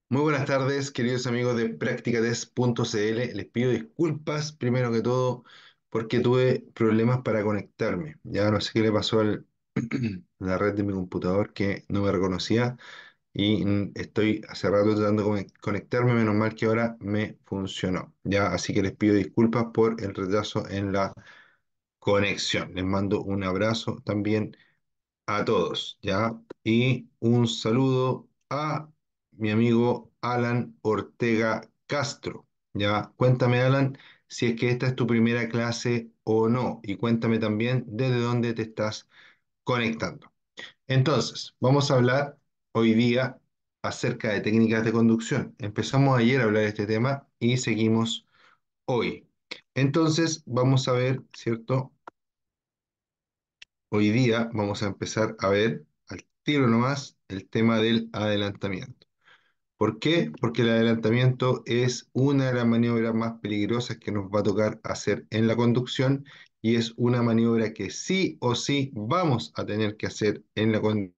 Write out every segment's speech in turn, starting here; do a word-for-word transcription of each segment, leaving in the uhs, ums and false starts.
Muy buenas tardes, queridos amigos de practicatest punto cl. Les pido disculpas, primero que todo, porque tuve problemas para conectarme. Ya no sé qué le pasó a la red de mi computador que no me reconocía y mm, estoy hace rato tratando de conec- conectarme, menos mal que ahora me funcionó. Ya, así que les pido disculpas por el retraso en la conexión. Les mando un abrazo también a todos, ¿ya? Y un saludo a mi amigo Alan Ortega Castro, ¿ya? Cuéntame, Alan, si es que esta es tu primera clase o no, y cuéntame también desde dónde te estás conectando. Entonces, vamos a hablar hoy día acerca de técnicas de conducción. Empezamos ayer a hablar de este tema y seguimos hoy. Entonces, vamos a ver, ¿cierto? Hoy día vamos a empezar a ver al tiro nomás el tema del adelantamiento. ¿Por qué? Porque el adelantamiento es una de las maniobras más peligrosas que nos va a tocar hacer en la conducción y es una maniobra que sí o sí vamos a tener que hacer en la conducción.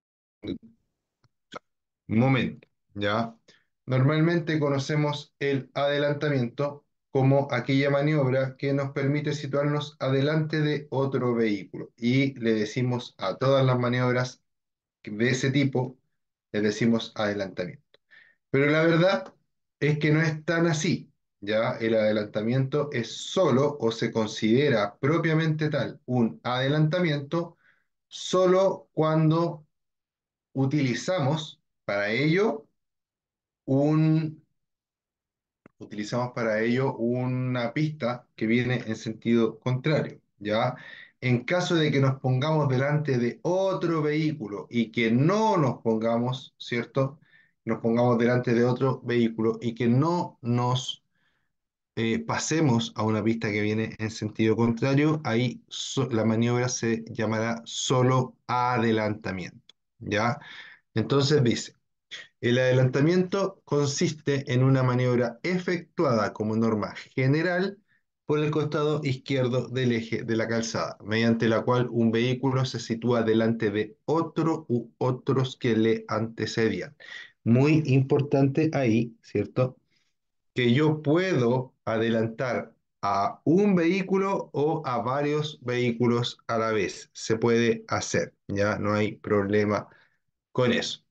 Momento, ¿ya? Normalmente conocemos el adelantamiento como aquella maniobra que nos permite situarnos adelante de otro vehículo y le decimos a todas las maniobras de ese tipo, le decimos adelantamiento. Pero la verdad es que no es tan así, ¿ya? El adelantamiento es solo o se considera propiamente tal un adelantamiento solo cuando utilizamos para ello un, utilizamos para ello una pista que viene en sentido contrario, ¿ya? En caso de que nos pongamos delante de otro vehículo y que no nos pongamos, ¿cierto? Nos pongamos delante de otro vehículo y que no nos eh, pasemos a una pista que viene en sentido contrario, ahí so- la maniobra se llamará solo adelantamiento, ¿ya? Entonces dice, el adelantamiento consiste en una maniobra efectuada como norma general por el costado izquierdo del eje de la calzada, mediante la cual un vehículo se sitúa delante de otro u otros que le antecedían. Muy importante ahí, ¿cierto? Que yo puedo adelantar a un vehículo o a varios vehículos a la vez. Se puede hacer, ya no hay problema con eso.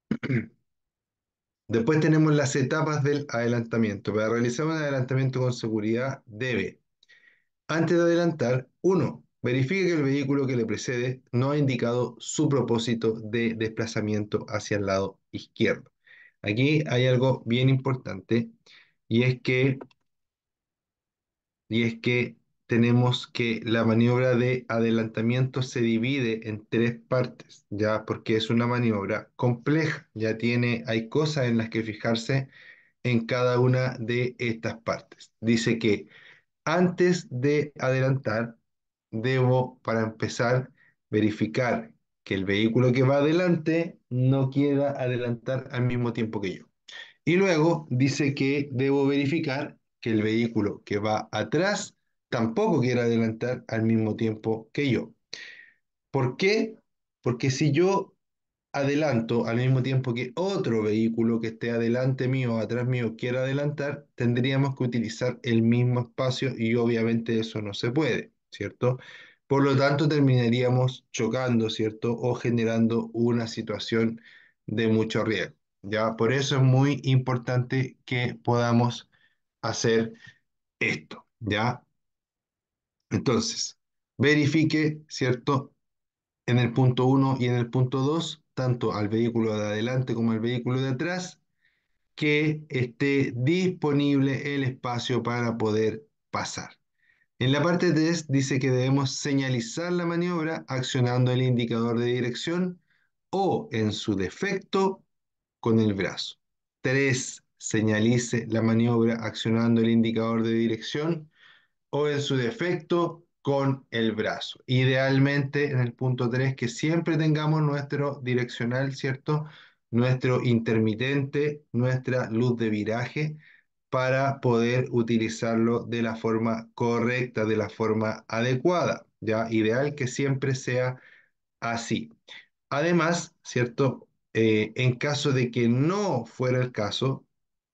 Después tenemos las etapas del adelantamiento. Para realizar un adelantamiento con seguridad debe, antes de adelantar, uno, verifique que el vehículo que le precede no ha indicado su propósito de desplazamiento hacia el lado izquierdo. Aquí hay algo bien importante y es que, y es que tenemos que la maniobra de adelantamiento se divide en tres partes, ya porque es una maniobra compleja, ya tiene, hay cosas en las que fijarse en cada una de estas partes. Dice que antes de adelantar, debo, para empezar, verificar que el vehículo que va adelante no quiera adelantar al mismo tiempo que yo. Y luego dice que debo verificar que el vehículo que va atrás tampoco quiera adelantar al mismo tiempo que yo. ¿Por qué? Porque si yo adelanto al mismo tiempo que otro vehículo que esté adelante mío o atrás mío quiera adelantar, tendríamos que utilizar el mismo espacio y obviamente eso no se puede, ¿cierto? Por lo tanto, terminaríamos chocando, ¿cierto? O generando una situación de mucho riesgo, ¿ya? Por eso es muy importante que podamos hacer esto, ¿ya? Entonces, verifique, ¿cierto? En el punto uno y en el punto dos tanto al vehículo de adelante como al vehículo de atrás, que esté disponible el espacio para poder pasar. En la parte tres dice que debemos señalizar la maniobra accionando el indicador de dirección o, en su defecto, con el brazo. Tres, señalice la maniobra accionando el indicador de dirección o en su defecto con el brazo. Idealmente en el punto tres que siempre tengamos nuestro direccional, ¿cierto? Nuestro intermitente, nuestra luz de viraje para poder utilizarlo de la forma correcta, de la forma adecuada, ¿ya? Ideal que siempre sea así. Además, ¿cierto? Eh, en caso de que no fuera el caso,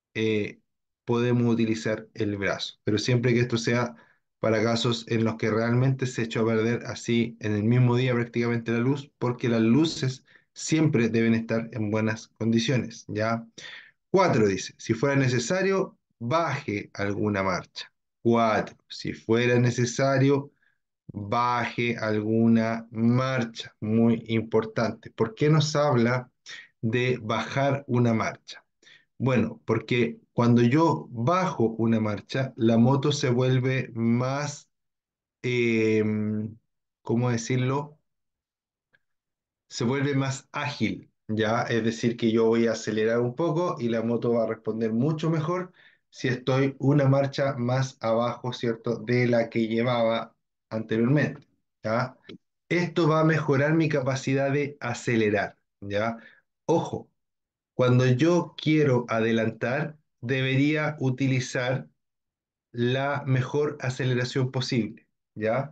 eh, podemos utilizar el brazo, pero siempre que esto sea para casos en los que realmente se echó a perder así en el mismo día prácticamente la luz, porque las luces siempre deben estar en buenas condiciones, ¿ya? Cuatro dice, si fuera necesario, baje alguna marcha. Cuatro, si fuera necesario, baje alguna marcha. Muy importante. ¿Por qué nos habla de bajar una marcha? Bueno, porque cuando yo bajo una marcha, la moto se vuelve más, eh, ¿cómo decirlo? Se vuelve más ágil, ¿ya? Es decir, que yo voy a acelerar un poco y la moto va a responder mucho mejor si estoy una marcha más abajo, ¿cierto? De la que llevaba anteriormente, ¿ya? Esto va a mejorar mi capacidad de acelerar, ¿ya? Ojo, cuando yo quiero adelantar, debería utilizar la mejor aceleración posible, ¿ya?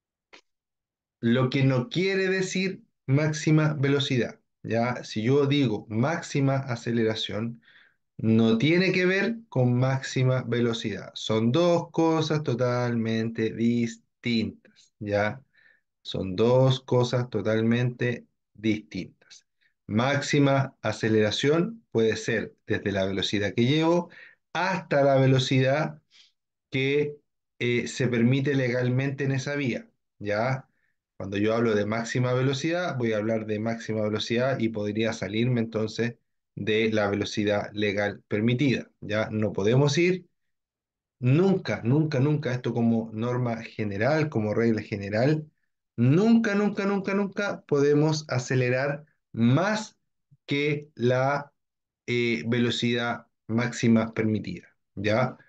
Lo que no quiere decir máxima velocidad, ¿ya? Si yo digo máxima aceleración, no tiene que ver con máxima velocidad. Son dos cosas totalmente distintas, ¿ya? Son dos cosas totalmente distintas. Máxima aceleración puede ser desde la velocidad que llevo hasta la velocidad que eh, se permite legalmente en esa vía, ¿ya? Cuando yo hablo de máxima velocidad, voy a hablar de máxima velocidad y podría salirme entonces de la velocidad legal permitida, ¿ya? No podemos ir nunca, nunca, nunca, esto como norma general, como regla general, nunca, nunca, nunca, nunca podemos acelerar más que la eh, velocidad máxima permitida, ¿ya?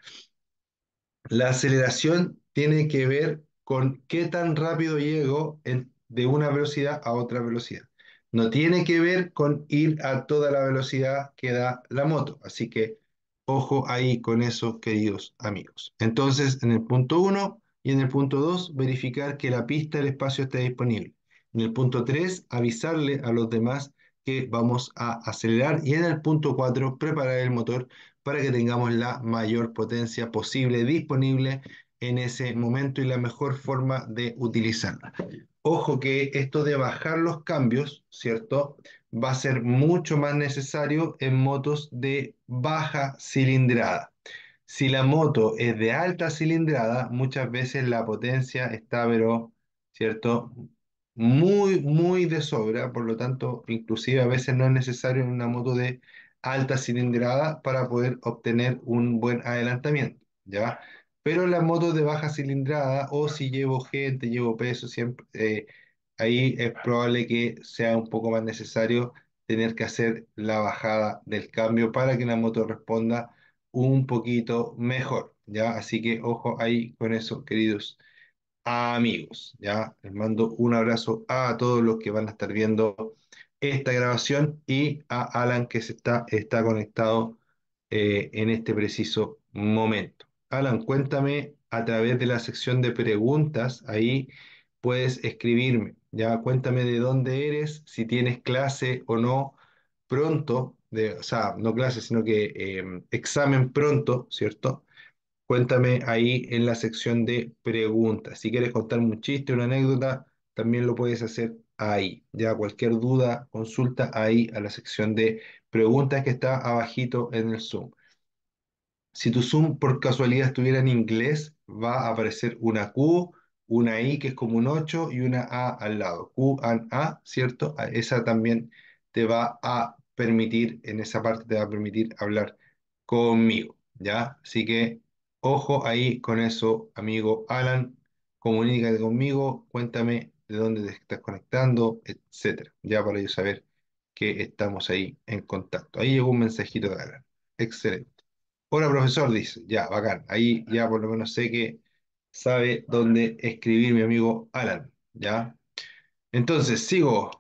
La aceleración tiene que ver con qué tan rápido llego en- de una velocidad a otra velocidad. No tiene que ver con ir a toda la velocidad que da la moto. Así que ojo ahí con eso, queridos amigos. Entonces, en el punto uno y en el punto dos, verificar que la pista del espacio esté disponible. En el punto tres, avisarle a los demás que vamos a acelerar. Y en el punto cuatro, preparar el motor para que tengamos la mayor potencia posible disponible en ese momento y la mejor forma de utilizarla. Ojo que esto de bajar los cambios, ¿cierto? Va a ser mucho más necesario en motos de baja cilindrada. Si la moto es de alta cilindrada, muchas veces la potencia está, pero, ¿cierto? Muy, muy de sobra, por lo tanto, inclusive a veces no es necesario en una moto de alta cilindrada para poder obtener un buen adelantamiento, ¿ya? Pero en las motos de baja cilindrada, o si llevo gente, llevo peso, siempre, eh, ahí es probable que sea un poco más necesario tener que hacer la bajada del cambio para que la moto responda un poquito mejor, ¿ya? Así que ojo ahí con eso, queridos amigos, ¿ya? Les mando un abrazo a todos los que van a estar viendo esta grabación y a Alan que se está, está conectado eh, en este preciso momento. Alan, cuéntame a través de la sección de preguntas, ahí puedes escribirme, ¿ya? Cuéntame de dónde eres, si tienes clase o no pronto, de, o sea, no clase, sino que eh, examen pronto, ¿cierto? Cuéntame ahí en la sección de preguntas. Si quieres contarme un chiste, una anécdota, también lo puedes hacer ahí. Ya cualquier duda, consulta ahí a la sección de preguntas que está abajito en el Zoom. Si tu Zoom por casualidad estuviera en inglés, va a aparecer una Q, una I que es como un ocho y una A al lado. Q and A, ¿cierto? A- Esa también te va a permitir, en esa parte te va a permitir hablar conmigo, ¿ya? Así que ojo ahí con eso, amigo Alan. Comunícate conmigo, cuéntame de dónde te estás conectando, etcétera, ya para yo saber que estamos ahí en contacto. Ahí llegó un mensajito de Alan. Excelente. Hola, profesor, dice. Ya, bacán. Ahí ya por lo menos sé que sabe dónde escribir mi amigo Alan. ¿Ya? Entonces, sigo.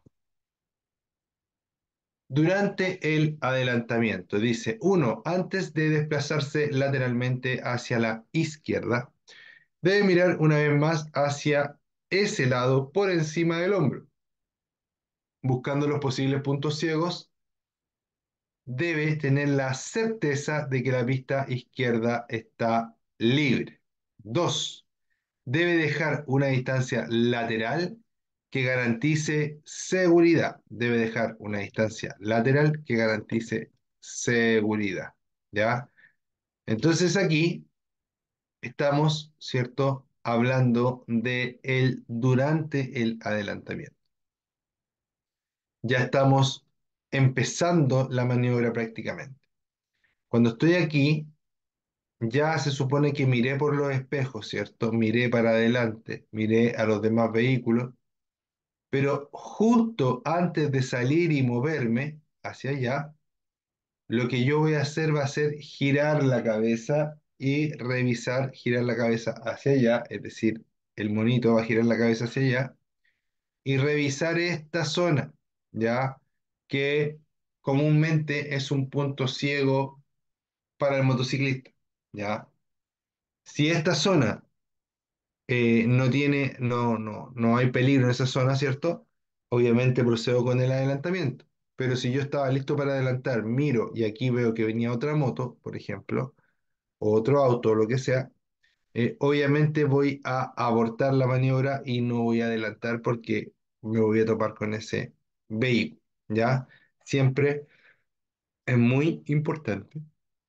Durante el adelantamiento, dice, uno, antes de desplazarse lateralmente hacia la izquierda, debe mirar una vez más hacia ese lado por encima del hombro, buscando los posibles puntos ciegos debe tener la certeza de que la pista izquierda está libre. Dos, debe dejar una distancia lateral que garantice seguridad. Debe dejar una distancia lateral que garantice seguridad. ¿Ya? Entonces aquí estamos, ¿cierto? Hablando de el durante el adelantamiento. Ya estamos empezando la maniobra prácticamente. Cuando estoy aquí, ya se supone que miré por los espejos, ¿cierto? Miré para adelante, miré a los demás vehículos, pero justo antes de salir y moverme hacia allá, lo que yo voy a hacer va a ser girar la cabeza y revisar, girar la cabeza hacia allá, es decir, el monito va a girar la cabeza hacia allá y revisar esta zona, ¿ya? Que comúnmente es un punto ciego para el motociclista, ¿ya? Si esta zona eh, no tiene, no, no, no hay peligro en esa zona, ¿cierto? Obviamente procedo con el adelantamiento. Pero si yo estaba listo para adelantar, miro y aquí veo que venía otra moto, por ejemplo, o otro auto, o lo que sea, eh, obviamente voy a abortar la maniobra y no voy a adelantar porque me voy a topar con ese vehículo, ¿ya? Siempre es muy importante,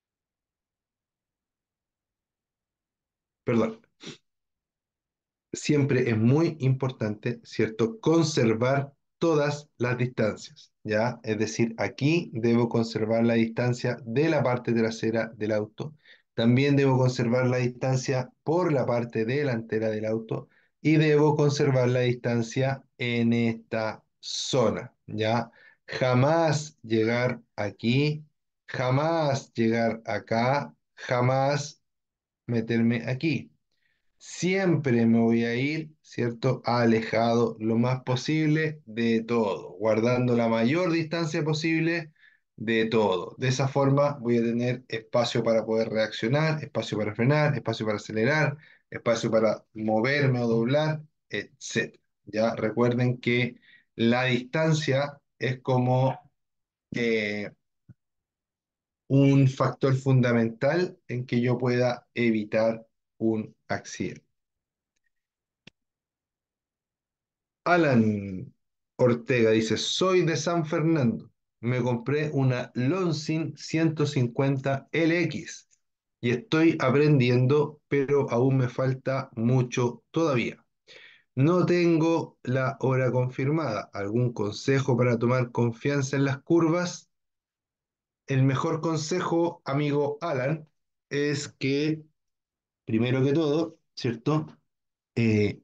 perdón, siempre es muy importante, ¿cierto? Conservar todas las distancias, ¿ya? Es decir, aquí debo conservar la distancia de la parte trasera del auto, también debo conservar la distancia por la parte delantera del auto y debo conservar la distancia en esta zona, ¿ya? Jamás llegar aquí, jamás llegar acá, jamás meterme aquí. Siempre me voy a ir, ¿cierto? Alejado lo más posible de todo, guardando la mayor distancia posible de todo. De esa forma voy a tener espacio para poder reaccionar, espacio para frenar, espacio para acelerar, espacio para moverme o doblar, etcétera. Ya recuerden que la distancia es como eh, un factor fundamental en que yo pueda evitar un accidente. Alan Ortega dice, soy de San Fernando. Me compré una Lonsin ciento cincuenta L X y estoy aprendiendo, pero aún me falta mucho todavía. No tengo la hora confirmada. ¿Algún consejo para tomar confianza en las curvas? El mejor consejo, amigo Alan, es que, primero que todo, ¿cierto? Eh,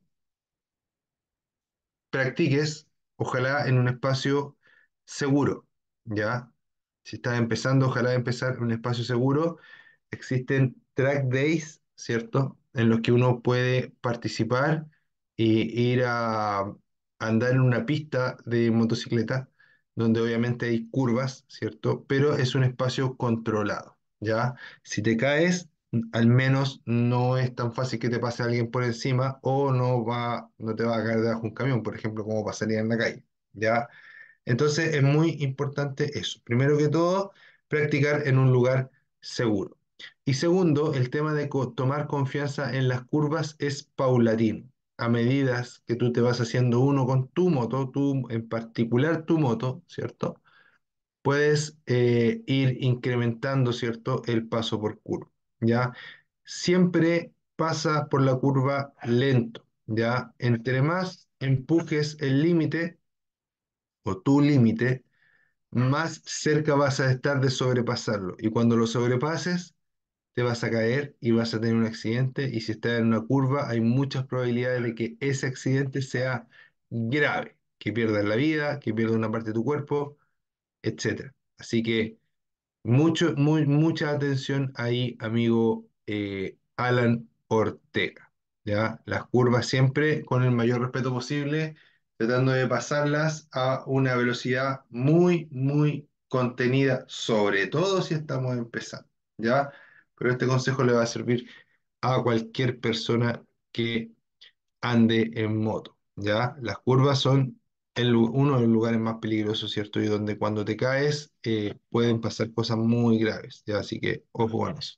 practiques, ojalá en un espacio seguro, ¿ya? Si estás empezando, ojalá empezar en un espacio seguro. Existen track days, ¿cierto? En los que uno puede participar y ir a andar en una pista de motocicleta, donde obviamente hay curvas, ¿cierto? Pero es un espacio controlado, ¿ya? Si te caes, al menos no es tan fácil que te pase alguien por encima o no va, no te va a caer debajo de un camión, por ejemplo, como pasaría en la calle, ¿ya? Entonces es muy importante eso. Primero que todo, practicar en un lugar seguro. Y segundo, el tema de co- tomar confianza en las curvas es paulatino. A medida que tú te vas haciendo uno con tu moto, tú en particular tu moto, ¿cierto? Puedes eh, ir incrementando, ¿cierto? El paso por curva, ¿ya? Siempre pasa por la curva lento, ¿ya? Entre más empujes el límite o tu límite, más cerca vas a estar de sobrepasarlo. Y cuando lo sobrepases, te vas a caer y vas a tener un accidente. Y si estás en una curva, hay muchas probabilidades de que ese accidente sea grave, que pierdas la vida, que pierdas una parte de tu cuerpo, etcétera. Así que mucho, muy, mucha atención ahí, amigo eh, Alan Ortega. ¿Ya? Las curvas siempre con el mayor respeto posible, tratando de pasarlas a una velocidad muy, muy contenida, sobre todo si estamos empezando. ¿Ya? Pero este consejo le va a servir a cualquier persona que ande en moto. ¿Ya? Las curvas son el lu- uno de los lugares más peligrosos, ¿cierto? Y donde cuando te caes eh, pueden pasar cosas muy graves, ¿ya? Así que ojo con eso.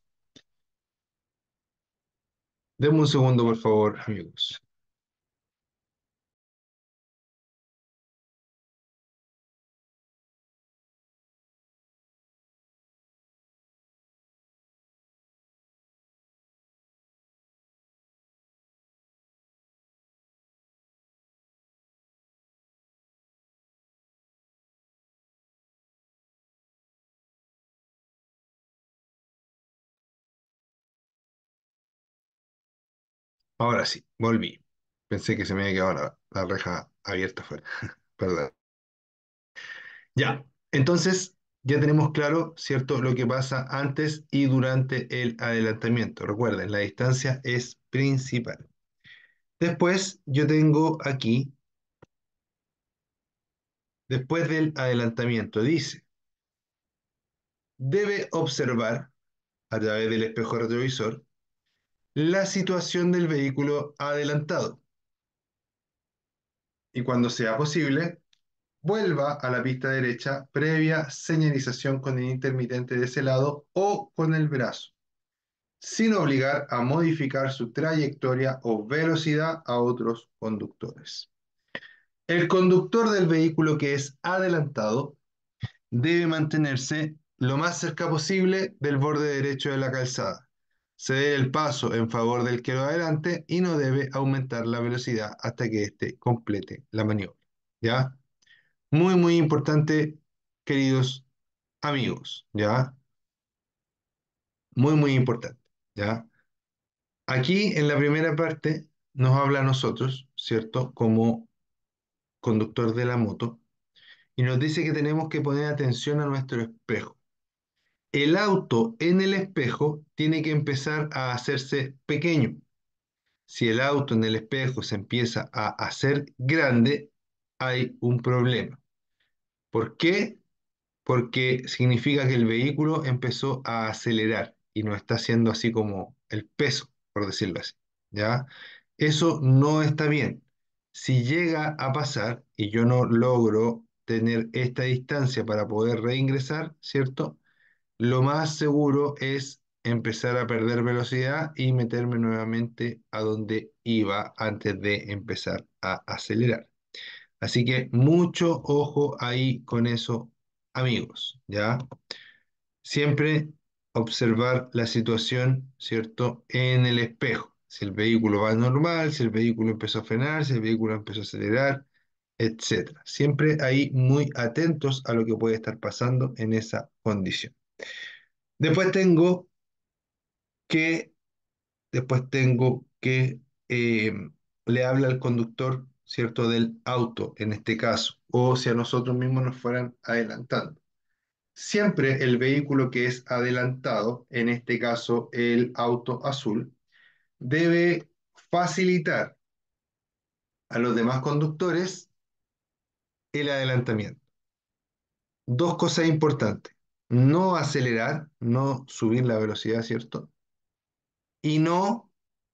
Denme un segundo, por favor, amigos. Ahora sí, volví. Pensé que se me había quedado la, la reja abierta afuera. Perdón. Ya, entonces ya tenemos claro, ¿cierto?, lo que pasa antes y durante el adelantamiento. Recuerden, la distancia es principal. Después yo tengo aquí, después del adelantamiento, dice, debe observar a través del espejo retrovisor la situación del vehículo adelantado y cuando sea posible, vuelva a la pista derecha previa señalización con el intermitente de ese lado o con el brazo, sin obligar a modificar su trayectoria o velocidad a otros conductores. El conductor del vehículo que es adelantado debe mantenerse lo más cerca posible del borde derecho de la calzada, ceder el paso en favor del que lo adelante y no debe aumentar la velocidad hasta que éste complete la maniobra. ¿Ya? Muy, muy importante, queridos amigos, ¿ya? Muy, muy importante, ¿ya? Aquí en la primera parte nos habla a nosotros, ¿cierto? Como conductor de la moto y nos dice que tenemos que poner atención a nuestro espejo. El auto en el espejo tiene que empezar a hacerse pequeño. Si el auto en el espejo se empieza a hacer grande, hay un problema. ¿Por qué? Porque significa que el vehículo empezó a acelerar y no está haciendo así como el peso, por decirlo así, ¿ya? Eso no está bien. Si llega a pasar y yo no logro tener esta distancia para poder reingresar, ¿cierto? Lo más seguro es empezar a perder velocidad y meterme nuevamente a donde iba antes de empezar a acelerar. Así que mucho ojo ahí con eso, amigos, ¿ya? Siempre observar la situación, ¿cierto? En el espejo. Si el vehículo va normal, si el vehículo empezó a frenar, si el vehículo empezó a acelerar, etcétera. Siempre ahí muy atentos a lo que puede estar pasando en esa condición. Después tengo que, después tengo que eh, le habla al conductor, ¿cierto? Del auto, en este caso, o si a nosotros mismos nos fueran adelantando. Siempre el vehículo que es adelantado, en este caso el auto azul, debe facilitar a los demás conductores el adelantamiento. Dos cosas importantes. No acelerar, no subir la velocidad, ¿cierto? Y no,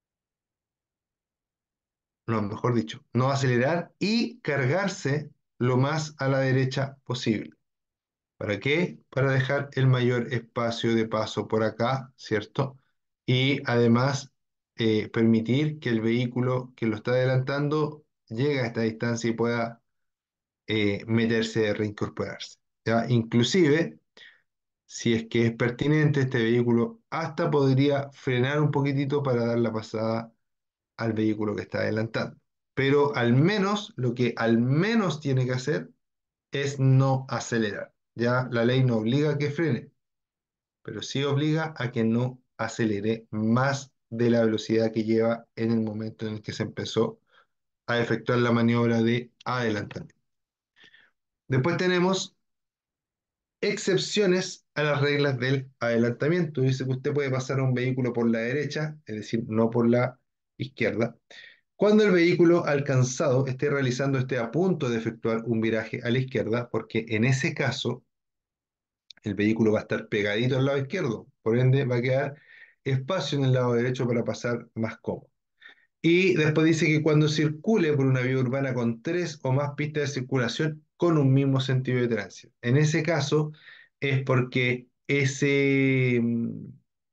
no, mejor dicho, no acelerar y cargarse lo más a la derecha posible. ¿Para qué? Para dejar el mayor espacio de paso por acá, ¿cierto? Y además eh, permitir que el vehículo que lo está adelantando llegue a esta distancia y pueda eh, meterse, reincorporarse. ¿Ya? Inclusive, si es que es pertinente, este vehículo hasta podría frenar un poquitito para dar la pasada al vehículo que está adelantando. Pero al menos, lo que al menos tiene que hacer es no acelerar. Ya la ley no obliga a que frene, pero sí obliga a que no acelere más de la velocidad que lleva en el momento en el que se empezó a efectuar la maniobra de adelantamiento. Después tenemos excepciones a las reglas del adelantamiento. Dice que usted puede pasar a un vehículo por la derecha, es decir, no por la izquierda, cuando el vehículo alcanzado esté realizando, esté a punto de efectuar un viraje a la izquierda, porque en ese caso el vehículo va a estar pegadito al lado izquierdo, por ende va a quedar espacio en el lado derecho para pasar más cómodo. Y después dice que cuando circule por una vía urbana con tres o más pistas de circulación con un mismo sentido de tránsito. En ese caso es porque ese, mm,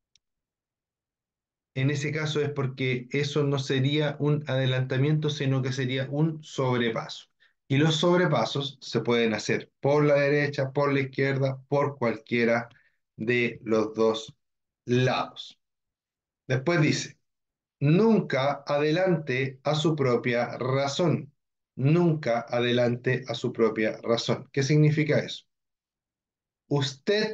en ese caso es porque eso no sería un adelantamiento, sino que sería un sobrepaso. Y los sobrepasos se pueden hacer por la derecha, por la izquierda, por cualquiera de los dos lados. Después dice, nunca adelante a su propia razón. Nunca adelante a su propia razón. ¿Qué significa eso? Usted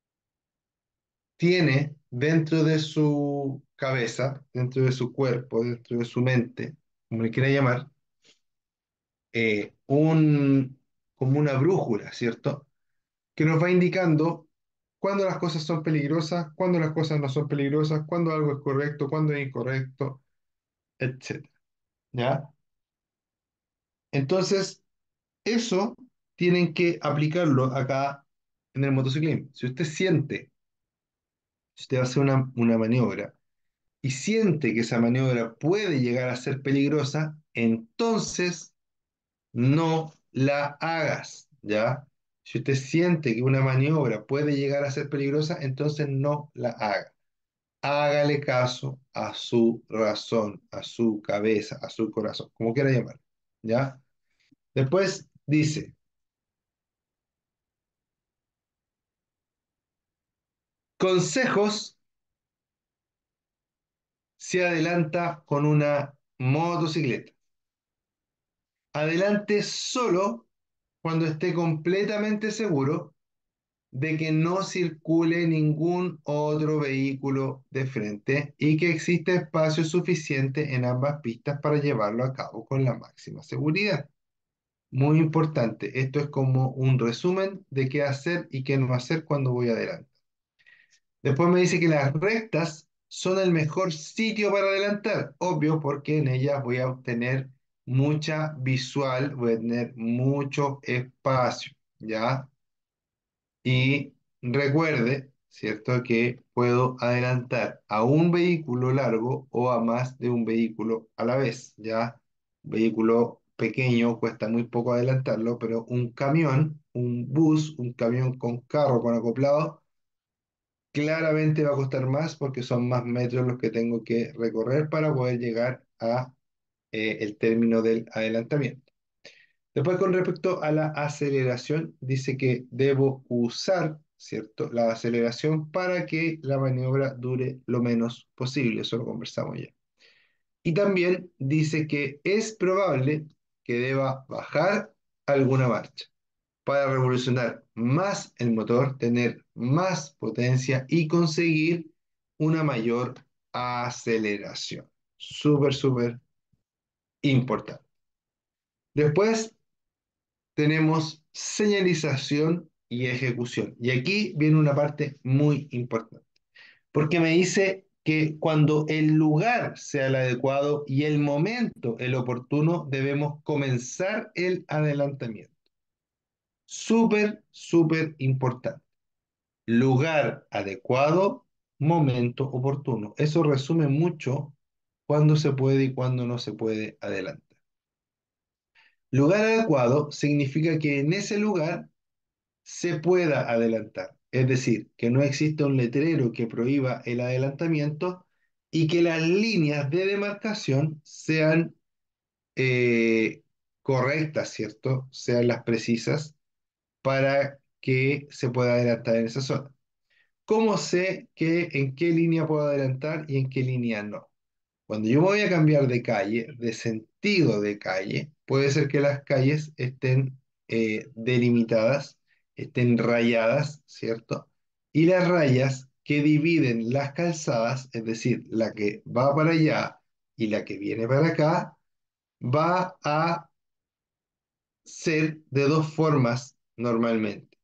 tiene dentro de su cabeza, dentro de su cuerpo, dentro de su mente, como le quiera llamar, eh, un, como una brújula, ¿cierto? Que nos va indicando cuándo las cosas son peligrosas, cuándo las cosas no son peligrosas, cuándo algo es correcto, cuándo es incorrecto, etcétera. ¿Ya? Entonces, eso tienen que aplicarlo acá en el motociclismo. Si usted siente, si usted va a hacer una, una maniobra, y siente que esa maniobra puede llegar a ser peligrosa, entonces no la hagas, ¿ya? Si usted siente que una maniobra puede llegar a ser peligrosa, entonces no la haga. Hágale caso a su razón, a su cabeza, a su corazón, como quiera llamar, ¿ya? Después dice, consejos si adelanta con una motocicleta. Adelante solo cuando esté completamente seguro de que no circule ningún otro vehículo de frente y que existe espacio suficiente en ambas pistas para llevarlo a cabo con la máxima seguridad. Muy importante, esto es como un resumen de qué hacer y qué no hacer cuando voy adelante. Después me dice que las rectas son el mejor sitio para adelantar, obvio, porque en ellas voy a obtener mucha visual, voy a tener mucho espacio, ¿ya? Y recuerde, ¿cierto?, que puedo adelantar a un vehículo largo o a más de un vehículo a la vez, ¿ya? Un vehículo pequeño cuesta muy poco adelantarlo, pero un camión, un bus, un camión con carro, con acoplado, claramente va a costar más porque son más metros los que tengo que recorrer para poder llegar a eh, el término del adelantamiento. Después, con respecto a la aceleración, dice que debo usar, ¿cierto?, la aceleración para que la maniobra dure lo menos posible. Eso lo conversamos ya. Y también dice que es probable que deba bajar alguna marcha para revolucionar más el motor, tener más potencia y conseguir una mayor aceleración. Súper, súper importante. Después tenemos señalización y ejecución. Y aquí viene una parte muy importante, porque me dice que cuando el lugar sea el adecuado y el momento el oportuno, debemos comenzar el adelantamiento. Súper, súper importante. Lugar adecuado, momento oportuno. Eso resume mucho cuándo se puede y cuándo no se puede adelantar. Lugar adecuado significa que en ese lugar se pueda adelantar. Es decir, que no exista un letrero que prohíba el adelantamiento y que las líneas de demarcación sean eh, correctas, ¿cierto? Sean las precisas para que se pueda adelantar en esa zona. ¿Cómo sé que en qué línea puedo adelantar y en qué línea no? Cuando yo me voy a cambiar de calle, de sentido de calle, puede ser que las calles estén eh, delimitadas, estén rayadas, ¿cierto? Y las rayas que dividen las calzadas, es decir, la que va para allá y la que viene para acá, va a ser de dos formas normalmente.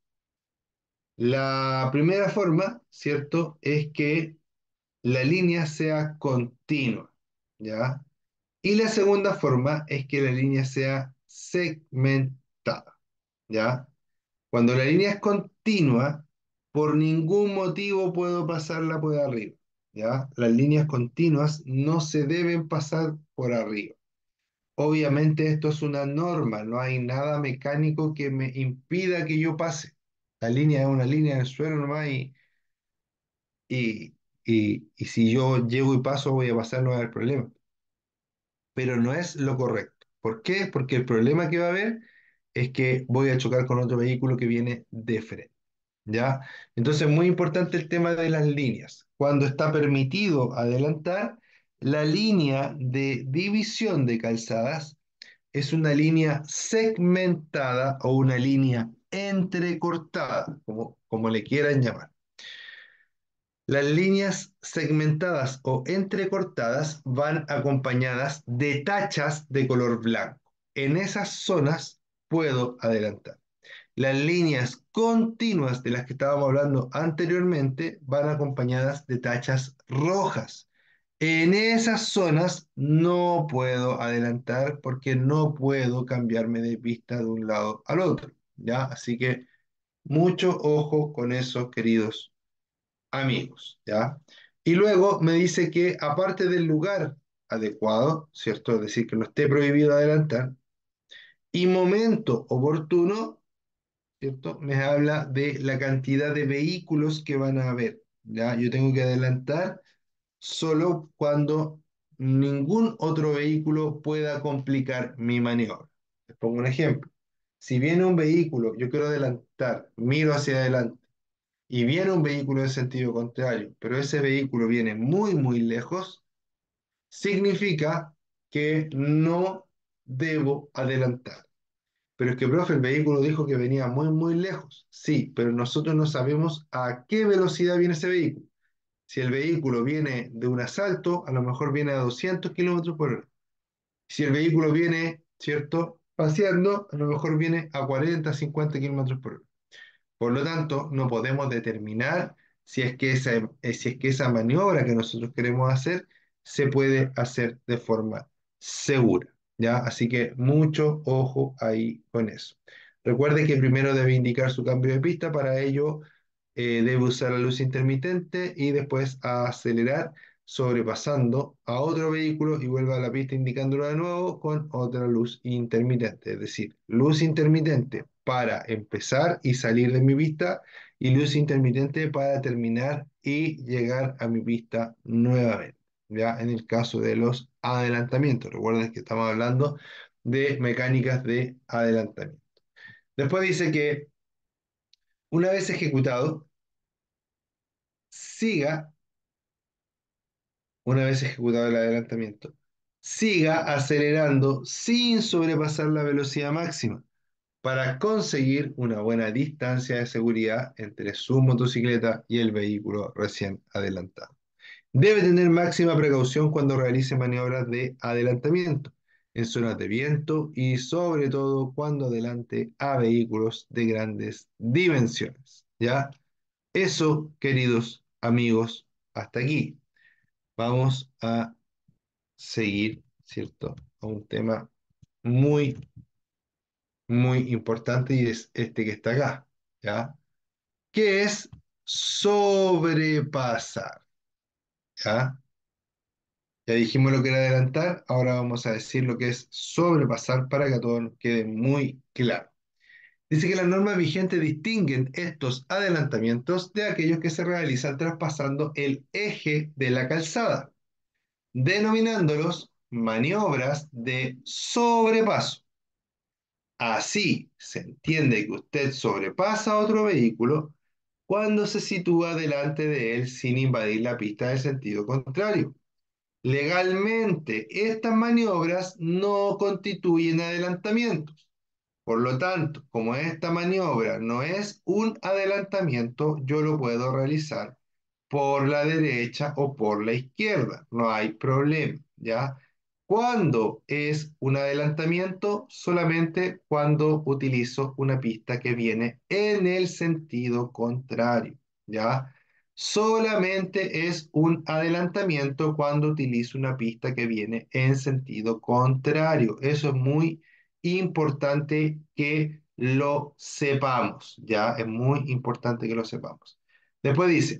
La primera forma, ¿cierto?, es que la línea sea continua, ¿ya? Y la segunda forma es que la línea sea segmentada, ¿ya? Cuando la línea es continua, por ningún motivo puedo pasarla por arriba. ¿ya? Las líneas continuas no se deben pasar por arriba. Obviamente esto es una norma, no hay nada mecánico que me impida que yo pase. La línea es una línea del suelo nomás y, y, y, y si yo llego y paso voy a pasar, no va a haber problema. Pero no es lo correcto. ¿Por qué? Porque el problema que va a haber es que voy a chocar con otro vehículo que viene de frente. ¿Ya? Entonces, muy importante el tema de las líneas. Cuando está permitido adelantar, la línea de división de calzadas es una línea segmentada o una línea entrecortada, como, como le quieran llamar. Las líneas segmentadas o entrecortadas van acompañadas de tachas de color blanco. En esas zonas puedo adelantar. Las líneas continuas de las que estábamos hablando anteriormente van acompañadas de tachas rojas. En esas zonas no puedo adelantar porque no puedo cambiarme de pista de un lado al otro, ¿ya? Así que mucho ojo con eso, queridos amigos, ¿ya? Y luego me dice que aparte del lugar adecuado, ¿cierto? Es decir, que no esté prohibido adelantar, y momento oportuno, ¿cierto? Me habla de la cantidad de vehículos que van a haber, ¿ya? Yo tengo que adelantar solo cuando ningún otro vehículo pueda complicar mi maniobra. Les pongo un ejemplo. Si viene un vehículo, yo quiero adelantar, miro hacia adelante, y viene un vehículo en sentido contrario, pero ese vehículo viene muy, muy lejos, significa que no debo adelantar. Pero es que, profe, el vehículo dijo que venía muy, muy lejos. Sí, pero nosotros no sabemos a qué velocidad viene ese vehículo. Si el vehículo viene de un asalto, a lo mejor viene a doscientos kilómetros por hora. Si el vehículo viene, ¿cierto? Paseando, a lo mejor viene a cuarenta, cincuenta kilómetros por hora. Por lo tanto, no podemos determinar si es que esa, eh, si es que esa maniobra que nosotros queremos hacer se puede hacer de forma segura, ¿ya? Así que mucho ojo ahí con eso. Recuerde que primero debe indicar su cambio de pista, para ello eh, debe usar la luz intermitente y después acelerar sobrepasando a otro vehículo y vuelve a la pista indicándolo de nuevo con otra luz intermitente. Es decir, luz intermitente para empezar y salir de mi pista y luz intermitente para terminar y llegar a mi pista nuevamente. Ya en el caso de los adelantamientos, recuerden que estamos hablando de mecánicas de adelantamiento. Después dice que una vez ejecutado, siga, una vez ejecutado el adelantamiento, siga acelerando sin sobrepasar la velocidad máxima para conseguir una buena distancia de seguridad entre su motocicleta y el vehículo recién adelantado. Debe tener máxima precaución cuando realice maniobras de adelantamiento en zonas de viento y sobre todo cuando adelante a vehículos de grandes dimensiones. ¿Ya? Eso, queridos amigos, hasta aquí. Vamos a seguir, ¿cierto? A un tema muy, muy importante y es este que está acá, ¿ya? Que es sobrepasar, ¿ya? Ya dijimos lo que era adelantar, ahora vamos a decir lo que es sobrepasar para que a todos nos quede muy claro. Dice que las normas vigentes distinguen estos adelantamientos de aquellos que se realizan traspasando el eje de la calzada, denominándolos maniobras de sobrepaso. Así se entiende que usted sobrepasa a otro vehículo cuando se sitúa delante de él sin invadir la pista del sentido contrario. Legalmente, estas maniobras no constituyen adelantamientos. Por lo tanto, como esta maniobra no es un adelantamiento, yo lo puedo realizar por la derecha o por la izquierda. No hay problema, ¿ya? ¿Cuándo es un adelantamiento? Solamente cuando utilizo una pista que viene en el sentido contrario, ¿ya? Solamente es un adelantamiento cuando utilizo una pista que viene en sentido contrario. Eso es muy importante que lo sepamos, ¿ya? Es muy importante que lo sepamos. Después dice,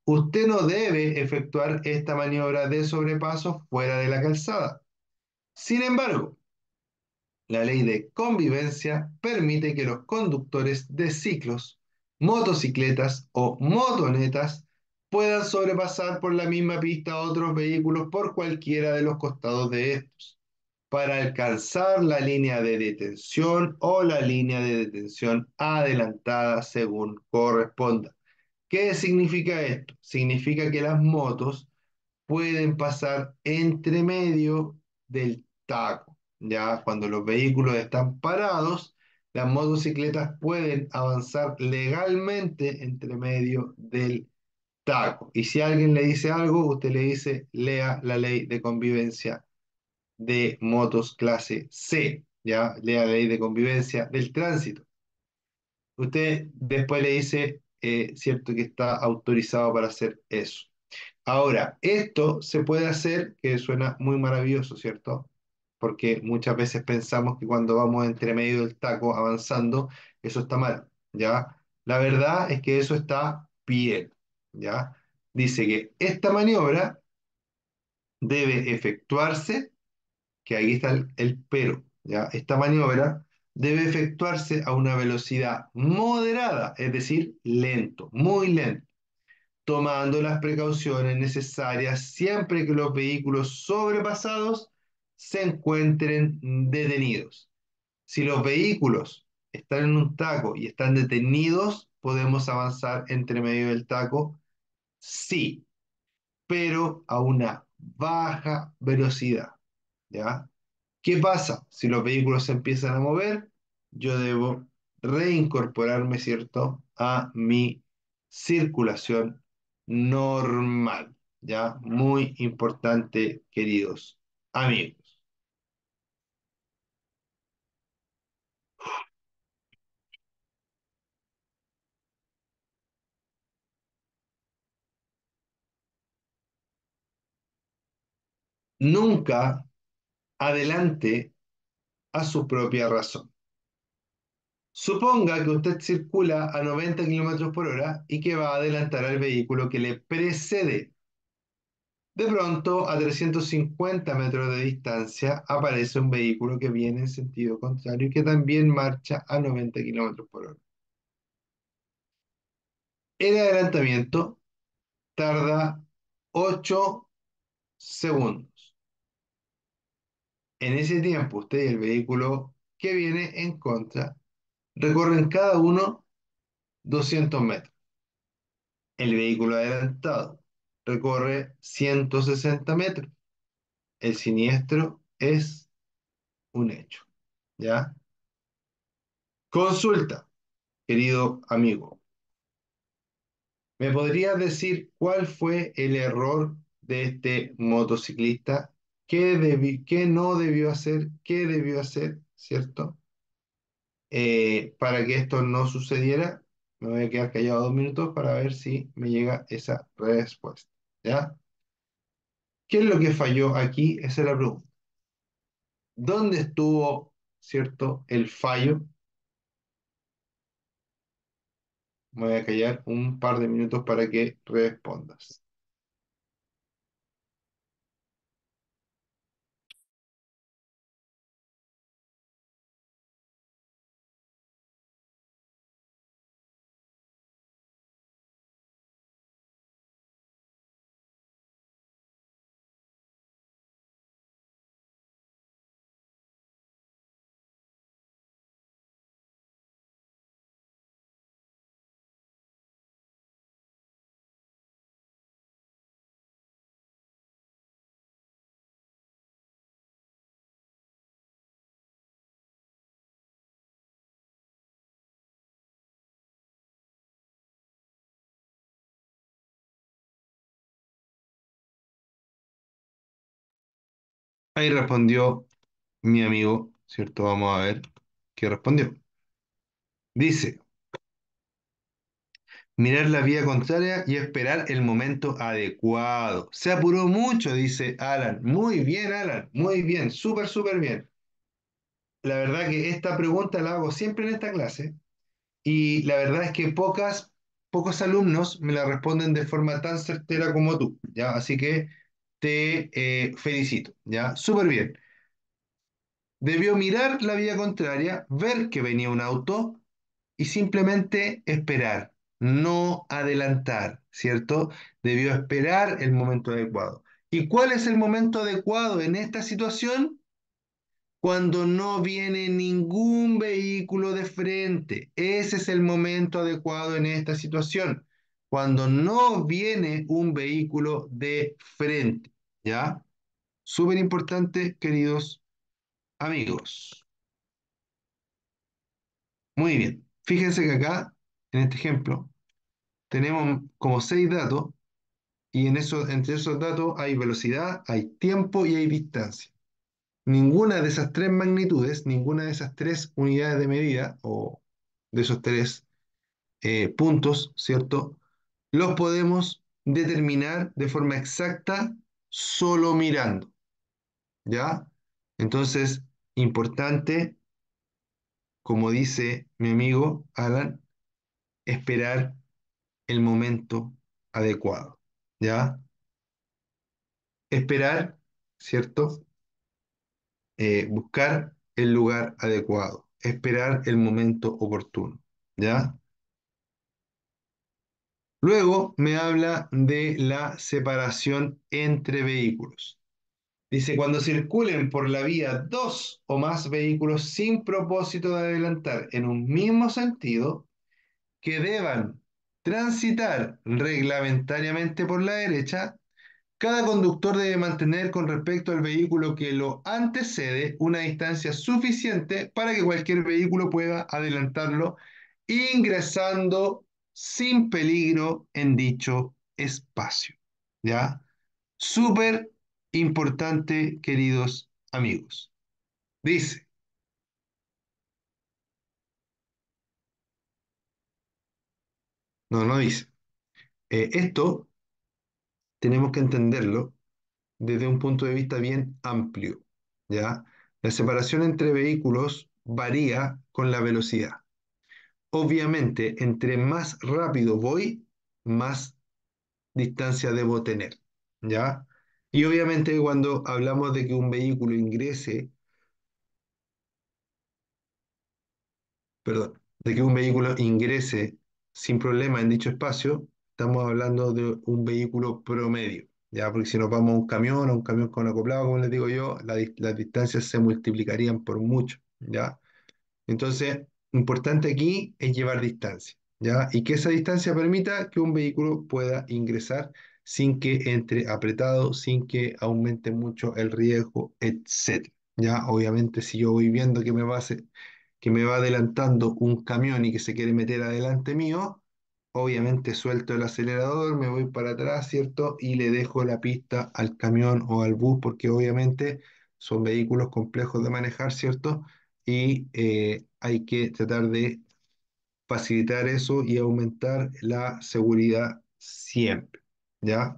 Usted no debe efectuar esta maniobra de sobrepaso fuera de la calzada. Sin embargo, la ley de convivencia permite que los conductores de ciclos, motocicletas o motonetas puedan sobrepasar por la misma pista a otros vehículos por cualquiera de los costados de estos, para alcanzar la línea de detención o la línea de detención adelantada según corresponda. ¿Qué significa esto? Significa que las motos pueden pasar entre medio del taco. Ya cuando los vehículos están parados, las motocicletas pueden avanzar legalmente entre medio del taco. Y si alguien le dice algo, usted le dice, lea la ley de convivencia de motos clase C, ya lea la ley de convivencia del tránsito. Usted después le dice, eh, cierto, que está autorizado para hacer eso. Ahora, esto se puede hacer, que suena muy maravilloso, ¿cierto? Porque muchas veces pensamos que cuando vamos entre medio del taco avanzando, eso está mal, ¿ya? La verdad es que eso está bien, ¿ya? Dice que esta maniobra debe efectuarse, que ahí está el, el pero, ¿ya? Esta maniobra debe efectuarse a una velocidad moderada, es decir, lento, muy lento, tomando las precauciones necesarias siempre que los vehículos sobrepasados se encuentren detenidos. Si los vehículos están en un taco y están detenidos, podemos avanzar entre medio del taco, sí, pero a una baja velocidad, ¿ya? ¿Qué pasa? Si los vehículos se empiezan a mover, yo debo reincorporarme, ¿cierto?, a mi circulación normal, ¿ya? Muy importante, queridos amigos. Nunca adelante a su propia razón. Suponga que usted circula a noventa kilómetros por hora y que va a adelantar al vehículo que le precede. De pronto, a trescientos cincuenta metros de distancia, aparece un vehículo que viene en sentido contrario y que también marcha a noventa kilómetros por hora. El adelantamiento tarda ocho segundos. En ese tiempo, usted y el vehículo que viene en contra recorren cada uno doscientos metros. El vehículo adelantado recorre ciento sesenta metros. El siniestro es un hecho. ¿Ya? Consulta, querido amigo. ¿Me podrías decir cuál fue el error de este motociclista? ¿Qué debi- qué no debió hacer? ¿Qué debió hacer? ¿Cierto? Eh, para que esto no sucediera, me voy a quedar callado dos minutos para ver si me llega esa respuesta. ¿Ya? ¿Qué es lo que falló aquí? Esa es la pregunta. ¿Dónde estuvo, cierto, el fallo? Me voy a callar un par de minutos para que respondas. Ahí respondió mi amigo, ¿cierto? Vamos a ver qué respondió. Dice, mirar la vía contraria y esperar el momento adecuado. Se apuró mucho, dice Alan. Muy bien, Alan. Muy bien, súper, súper bien. La verdad que esta pregunta la hago siempre en esta clase y la verdad es que pocas pocos alumnos me la responden de forma tan certera como tú, ¿ya? Así que te eh, felicito, ¿ya? Súper bien. Debió mirar la vía contraria, ver que venía un auto y simplemente esperar, no adelantar, ¿cierto? Debió esperar el momento adecuado. ¿Y cuál es el momento adecuado en esta situación? Cuando no viene ningún vehículo de frente. Ese es el momento adecuado en esta situación. Cuando no viene un vehículo de frente, ¿ya? Súper importante, queridos amigos. Muy bien. Fíjense que acá, en este ejemplo, tenemos como seis datos y en eso, entre esos datos hay velocidad, hay tiempo y hay distancia. Ninguna de esas tres magnitudes, ninguna de esas tres unidades de medida o de esos tres eh, puntos, ¿cierto? Los podemos determinar de forma exacta solo mirando, ¿ya? Entonces, importante, como dice mi amigo Alan, esperar el momento adecuado, ¿ya? Esperar, ¿cierto? Eh, buscar el lugar adecuado, esperar el momento oportuno, ¿ya? Luego me habla de la separación entre vehículos. Dice, cuando circulen por la vía dos o más vehículos sin propósito de adelantar en un mismo sentido, que deban transitar reglamentariamente por la derecha, cada conductor debe mantener con respecto al vehículo que lo antecede una distancia suficiente para que cualquier vehículo pueda adelantarlo, ingresando sin peligro en dicho espacio. ¿Ya? Súper importante, queridos amigos. Dice, no, no dice. Eh, esto tenemos que entenderlo desde un punto de vista bien amplio, ¿ya? La separación entre vehículos varía con la velocidad. Obviamente, entre más rápido voy, más distancia debo tener, ¿ya? Y obviamente cuando hablamos de que un vehículo ingrese, perdón, de que un vehículo ingrese sin problema en dicho espacio, estamos hablando de un vehículo promedio, ¿ya? Porque si nos vamos a un camión, a un camión con acoplado, como les digo yo, la dis- las distancias se multiplicarían por mucho, ¿ya? Entonces, importante aquí es llevar distancia, ¿ya? Y que esa distancia permita que un vehículo pueda ingresar sin que entre apretado, sin que aumente mucho el riesgo, etcétera. ¿Ya? Obviamente, si yo voy viendo que me va, a hacer- que me va adelantando un camión y que se quiere meter adelante mío, obviamente suelto el acelerador, me voy para atrás, ¿cierto? Y le dejo la pista al camión o al bus, porque obviamente son vehículos complejos de manejar, ¿cierto? Y eh, hay que tratar de facilitar eso y aumentar la seguridad siempre, ¿ya?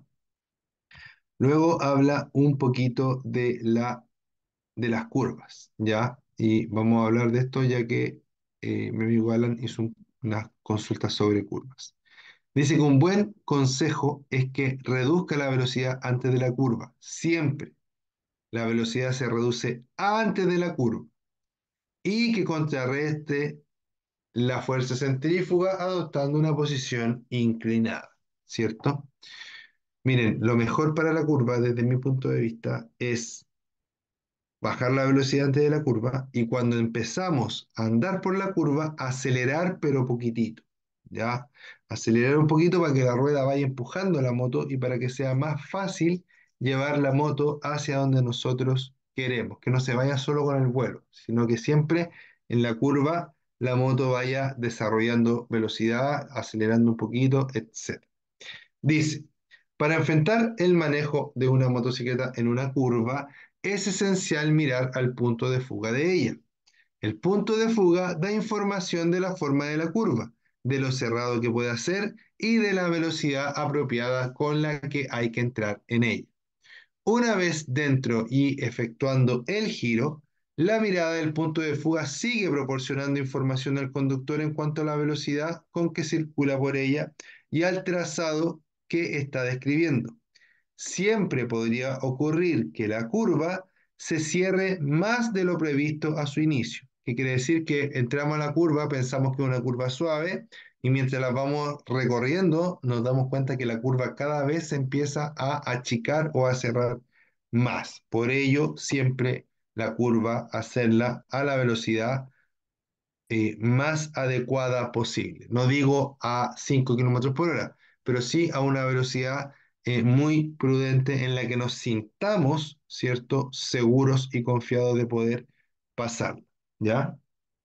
Luego habla un poquito de la, de las curvas, ¿ya? Y vamos a hablar de esto ya que eh, mi amigo Alan hizo un- unas consultas sobre curvas. Dice que un buen consejo es que reduzca la velocidad antes de la curva. Siempre la velocidad se reduce antes de la curva y que contrarreste la fuerza centrífuga adoptando una posición inclinada, ¿cierto? Miren, lo mejor para la curva, desde mi punto de vista, es bajar la velocidad antes de la curva y cuando empezamos a andar por la curva, acelerar pero poquitito, ¿ya? Acelerar un poquito para que la rueda vaya empujando la moto y para que sea más fácil llevar la moto hacia donde nosotros queremos, que no se vaya solo con el vuelo, sino que siempre en la curva la moto vaya desarrollando velocidad, acelerando un poquito, etcétera. Dice, para enfrentar el manejo de una motocicleta en una curva, es esencial mirar al punto de fuga de ella. El punto de fuga da información de la forma de la curva, de lo cerrado que puede ser y de la velocidad apropiada con la que hay que entrar en ella. Una vez dentro y efectuando el giro, La mirada del punto de fuga sigue proporcionando información al conductor en cuanto a la velocidad con que circula por ella y al trazado que está describiendo. Siempre podría ocurrir que la curva se cierre más de lo previsto a su inicio, que quiere decir que entramos a la curva, pensamos que es una curva suave y mientras la vamos recorriendo nos damos cuenta que la curva cada vez se empieza a achicar o a cerrar más. Por ello, siempre la curva hacerla a la velocidad eh, más adecuada posible. No digo a cinco kilómetros por hora, pero sí a una velocidad eh, muy prudente en la que nos sintamos, ¿cierto?, seguros y confiados de poder pasar. ¿Ya?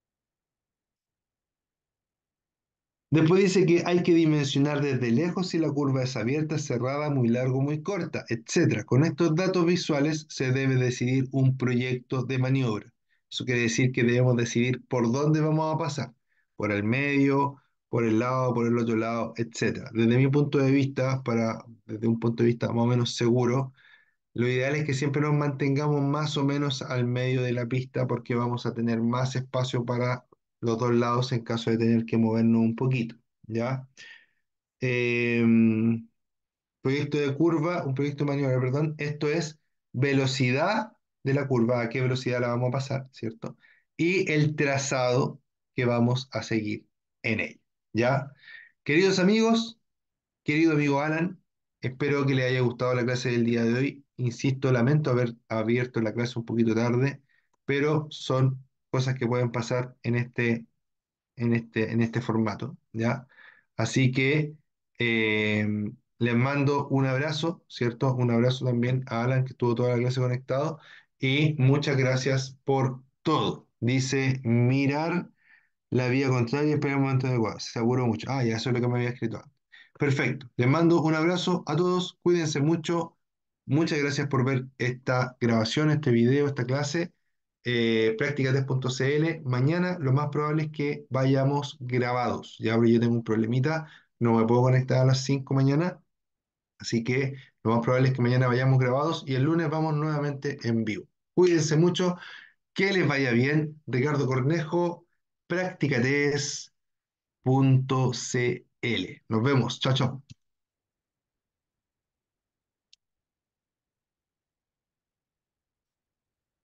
Después dice que hay que dimensionar desde lejos si la curva es abierta, cerrada, muy largo, muy corta, etcétera. Con estos datos visuales se debe decidir un proyecto de maniobra. Eso quiere decir que debemos decidir por dónde vamos a pasar, por el medio, por el lado, por el otro lado, etcétera. Desde mi punto de vista, para, desde un punto de vista más o menos seguro, lo ideal es que siempre nos mantengamos más o menos al medio de la pista porque vamos a tener más espacio para los dos lados en caso de tener que movernos un poquito, ¿ya? Eh, proyecto de curva, un proyecto de maniobra, perdón, esto es velocidad de la curva, a qué velocidad la vamos a pasar, ¿cierto? Y el trazado que vamos a seguir en ella, ¿ya? Queridos amigos, querido amigo Alan, espero que le haya gustado la clase del día de hoy. Insisto, lamento haber abierto la clase un poquito tarde, pero son cosas que pueden pasar en este, en este, en este formato, ¿ya? Así que eh, les mando un abrazo, ¿cierto? Un abrazo también a Alan, que estuvo toda la clase conectado, y muchas gracias por todo. Dice, mirar la vía contraria y esperar el momento adecuado. Se aseguró mucho. Ah, ya, eso es lo que me había escrito antes. Perfecto. Les mando un abrazo a todos. Cuídense mucho. Muchas gracias por ver esta grabación, este video, esta clase. Eh, práctica test punto c l. Mañana lo más probable es que vayamos grabados. Ya, pero yo tengo un problemita. No me puedo conectar a las cinco mañana. Así que lo más probable es que mañana vayamos grabados y el lunes vamos nuevamente en vivo. Cuídense mucho. Que les vaya bien. Ricardo Cornejo, práctica test punto c l. Nos vemos. Chao, chao.